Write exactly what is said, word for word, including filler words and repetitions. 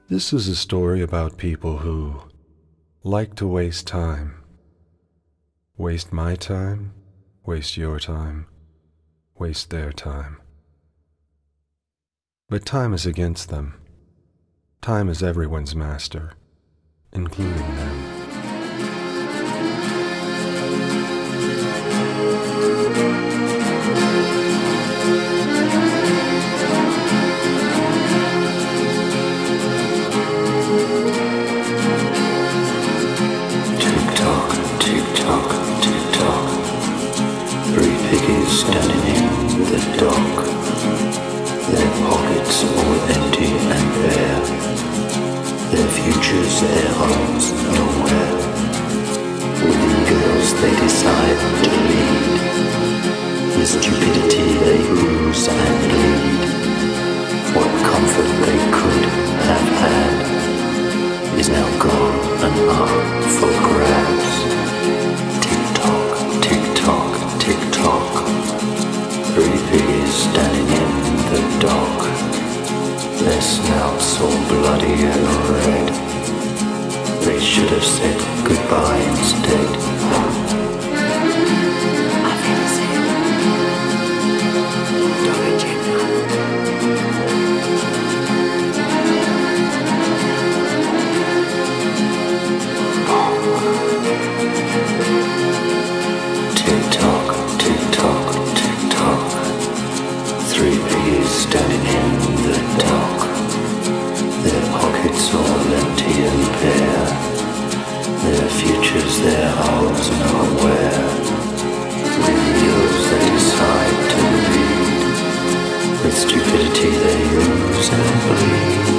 This is a story about people who like to waste time. Waste my time, waste your time, waste their time. But time is against them. Time is everyone's master, including them. Standing in the dock, their pockets all empty and bare, their futures, their homes nowhere. With egos they decide to lead, with stupidity they ooze and bleed. What comfort they could have had is now gone and up for grabs. Tick-tock, tick-tock, tick-tock. Three piggies standing in the dock, their snouts all bloody and red. They should have said goodbye instead. I feel sick. Tick-tock, tick-tock, tick-tock. Three piggies standing in the dock, their pockets all empty and bare, their futures, their holes nowhere. With egos they decide to lead, with stupidity they ooze and bleed.